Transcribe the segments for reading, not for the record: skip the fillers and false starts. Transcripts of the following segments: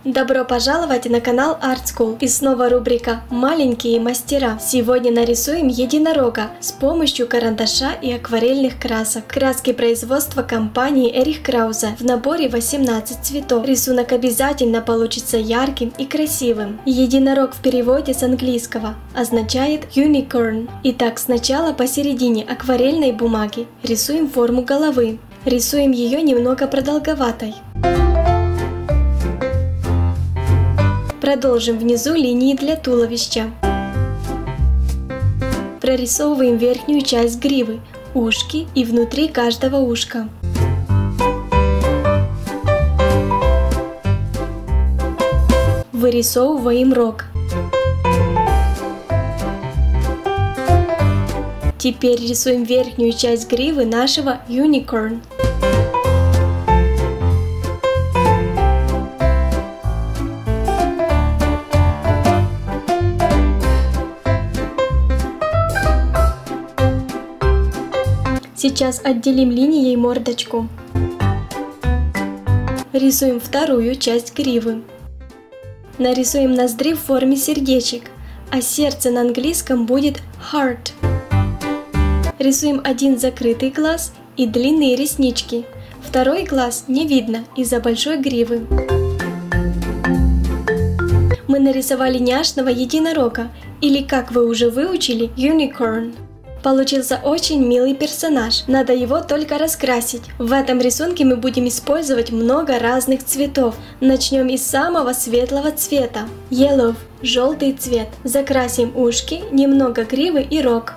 Добро пожаловать на канал Art School. И снова рубрика «Маленькие мастера». Сегодня нарисуем единорога с помощью карандаша и акварельных красок. Краски производства компании Эрих Краузе. В наборе 18 цветов. Рисунок обязательно получится ярким и красивым. Единорог в переводе с английского означает unicorn. Итак, сначала посередине акварельной бумаги рисуем форму головы. Рисуем ее немного продолговатой. Продолжим внизу линии для туловища. Прорисовываем верхнюю часть гривы, ушки и внутри каждого ушка. Вырисовываем рог. Теперь рисуем верхнюю часть гривы нашего unicorn. Сейчас отделим линией мордочку. Рисуем вторую часть гривы. Нарисуем ноздри в форме сердечек, а сердце на английском будет heart. Рисуем один закрытый глаз и длинные реснички. Второй глаз не видно из-за большой гривы. Мы нарисовали няшного единорога, или, как вы уже выучили, unicorn. Получился очень милый персонаж, надо его только раскрасить. В этом рисунке мы будем использовать много разных цветов. Начнем из самого светлого цвета. Yellow – желтый цвет. Закрасим ушки, немного гривы и рог.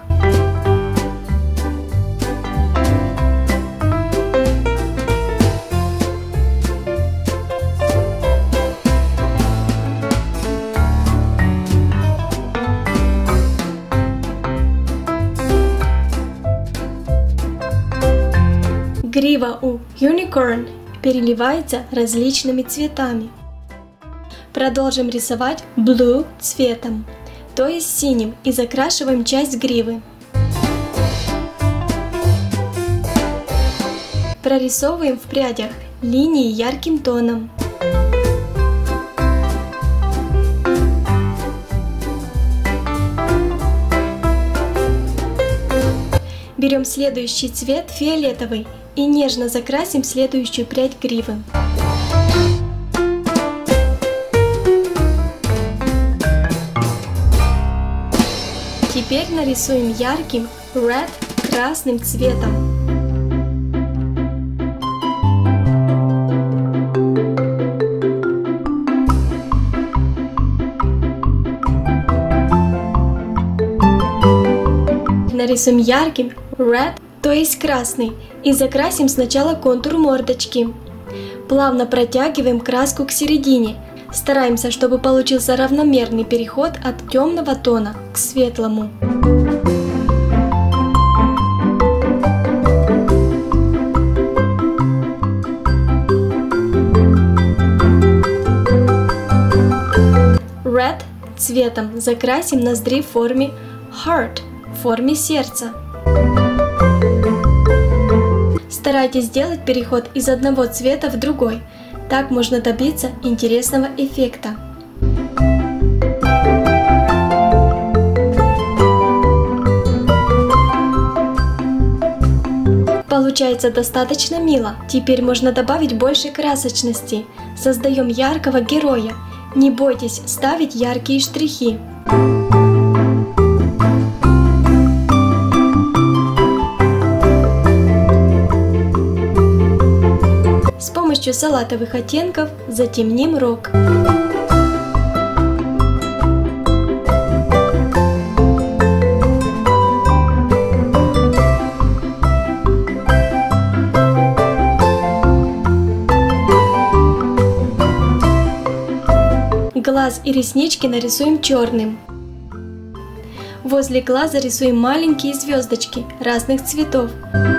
Грива у unicorn переливается различными цветами. Продолжим рисовать blue цветом, то есть синим, и закрашиваем часть гривы. Прорисовываем в прядях линии ярким тоном. Берем следующий цвет, фиолетовый, и нежно закрасим следующую прядь гривы. Теперь нарисуем ярким red красным цветом. Нарисуем ярким red, то есть красный, и закрасим сначала контур мордочки. Плавно протягиваем краску к середине. Стараемся, чтобы получился равномерный переход от темного тона к светлому. Red цветом закрасим ноздри в форме heart, в форме сердца. Старайтесь сделать переход из одного цвета в другой. Так можно добиться интересного эффекта. Получается достаточно мило. Теперь можно добавить больше красочности. Создаем яркого героя. Не бойтесь ставить яркие штрихи. С помощью салатовых оттенков затемним рог. Глаз и реснички нарисуем черным. Возле глаза рисуем маленькие звездочки разных цветов.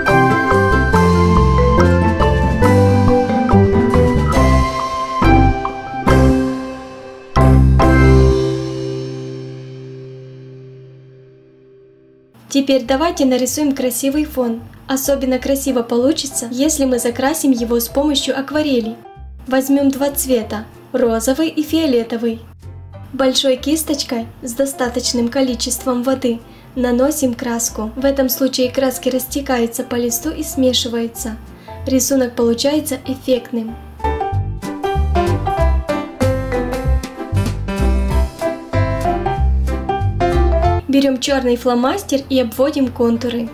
Теперь давайте нарисуем красивый фон. Особенно красиво получится, если мы закрасим его с помощью акварели. Возьмем два цвета – розовый и фиолетовый. Большой кисточкой с достаточным количеством воды наносим краску. В этом случае краски растекаются по листу и смешиваются. Рисунок получается эффектным. Берем черный фломастер и обводим контуры.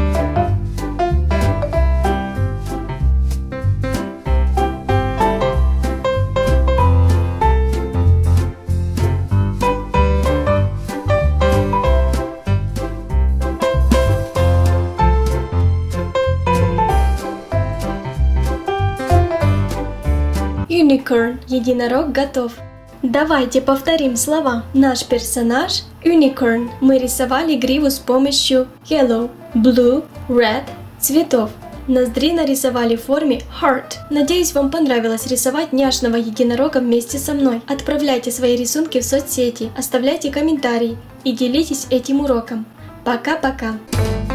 Unicorn – единорог готов. Давайте повторим слова. Наш персонаж – Unicorn. Мы рисовали гриву с помощью yellow, blue, red цветов. Ноздри нарисовали в форме heart. Надеюсь, вам понравилось рисовать няшного единорога вместе со мной. Отправляйте свои рисунки в соцсети, оставляйте комментарии и делитесь этим уроком. Пока-пока!